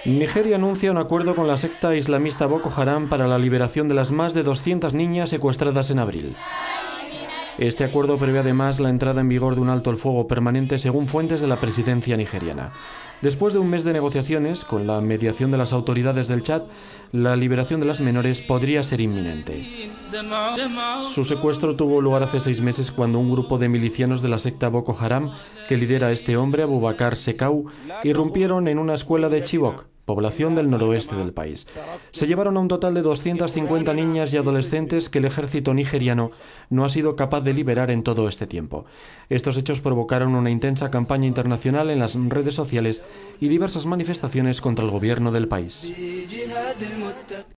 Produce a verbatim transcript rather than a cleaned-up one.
Nigeria anuncia un acuerdo con la secta islamista Boko Haram para la liberación de las más de doscientas niñas secuestradas en abril. Este acuerdo prevé además la entrada en vigor de un alto el fuego permanente según fuentes de la presidencia nigeriana. Después de un mes de negociaciones, con la mediación de las autoridades del Chad, la liberación de las menores podría ser inminente. Su secuestro tuvo lugar hace seis meses cuando un grupo de milicianos de la secta Boko Haram, que lidera este hombre, Abubakar Shekau, irrumpieron en una escuela de Chibok, población del noroeste del país. Se llevaron a un total de doscientas cincuenta niñas y adolescentes que el ejército nigeriano no ha sido capaz de liberar en todo este tiempo. Estos hechos provocaron una intensa campaña internacional en las redes sociales y diversas manifestaciones contra el gobierno del país.